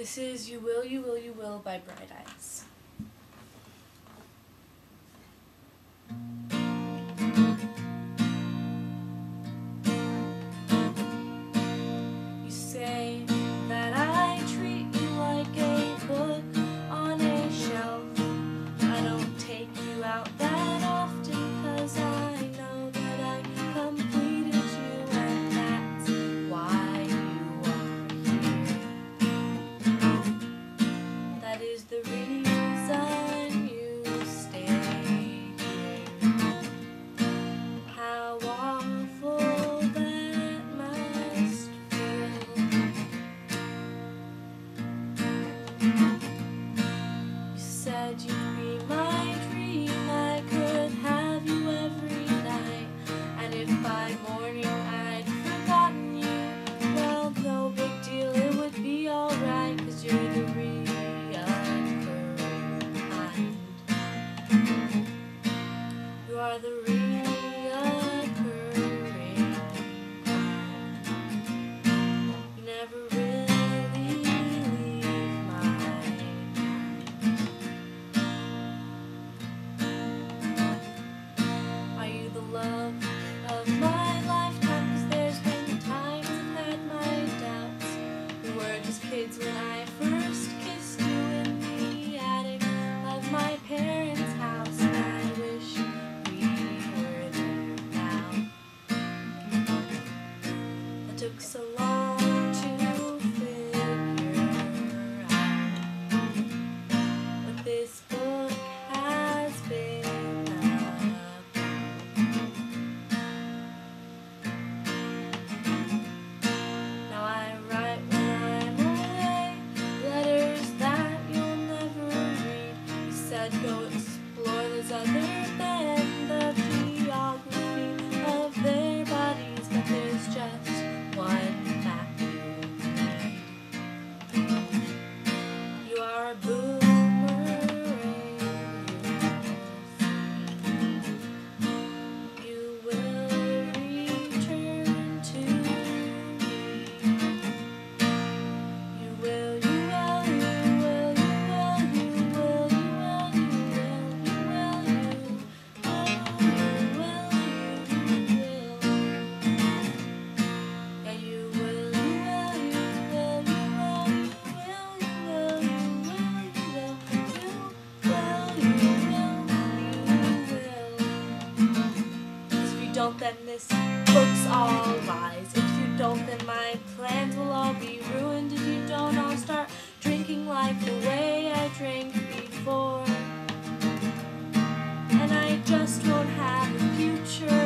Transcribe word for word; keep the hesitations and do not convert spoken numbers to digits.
This is You Will, You Will, You Will by Bright Eyes. You say that I treat you like a book on a shelf. I don't take you out that often 'cause I know that I completed you, and that's why you are here. That is the reason you stay here. How awful that must feel. You said you'd be my dream, I could have you every night, and if by morning I'd forgotten you, well, no big deal, it would be alright, 'cause you're the reoccurring kind. You are the reoccurring kind. You never really leave my mind. Are you the love of my lifetime? 'Cause there's been times I've had my doubts. We were just kids when I first kissed you in the attic of my parents' house, and I wish we were there now. It took so long to figure out what this book has been about. Now I write when I'm away, letters that you'll never read. You said go explore those other men, the geography of their bodies, but there's just one that you need. You are a boomerang, you will return to me. You will, you will, you will, you will, you will, you will, you will, you will, you will, you will. Yeah, you will, you will, you will, you will, you will, you will, you will, you will, you will, you will. 'Cause if you don't, then this book's all lies. If you don't, then my plans will all be ruined. If you don't, I'll start drinking like the way I drank before, and I just won't have a future.